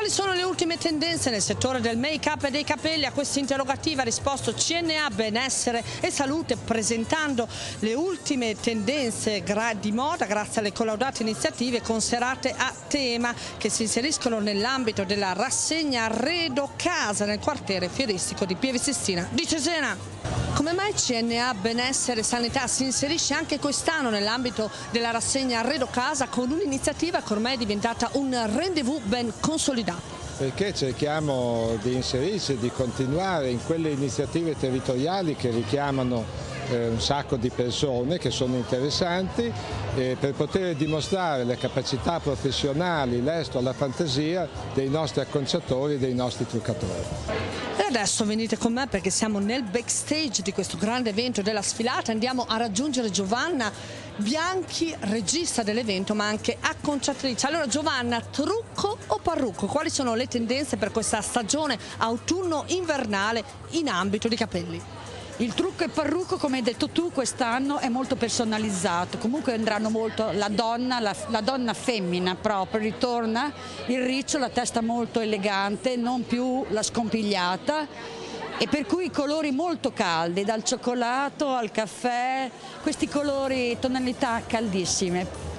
Quali sono le ultime tendenze nel settore del make-up e dei capelli? A questa interrogativa ha risposto CNA Benessere e Salute, presentando le ultime tendenze di moda grazie alle collaudate iniziative con serate a tema che si inseriscono nell'ambito della rassegna Arredo Casa nel quartiere fieristico di Pieve Sistina di Cesena. Come mai CNA Benessere e Sanità si inserisce anche quest'anno nell'ambito della rassegna Arredo Casa con un'iniziativa che ormai è diventata un rendezvous ben consolidato? Perché cerchiamo di inserirci, di continuare in quelle iniziative territoriali che richiamano un sacco di persone che sono interessanti per poter dimostrare le capacità professionali, l'estro, la fantasia dei nostri acconciatori e dei nostri truccatori. E adesso venite con me perché siamo nel backstage di questo grande evento della sfilata. Andiamo a raggiungere Giovanna Bianchi, regista dell'evento ma anche acconciatrice. Allora Giovanna, trucco o parrucco? Quali sono le tendenze per questa stagione autunno-invernale in ambito di capelli? Il trucco e parrucco, come hai detto tu, quest'anno è molto personalizzato, comunque andranno molto la donna femmina proprio, ritorna il riccio, la testa molto elegante, non più la scompigliata, e per cui colori molto caldi, dal cioccolato al caffè, questi colori, tonalità caldissime.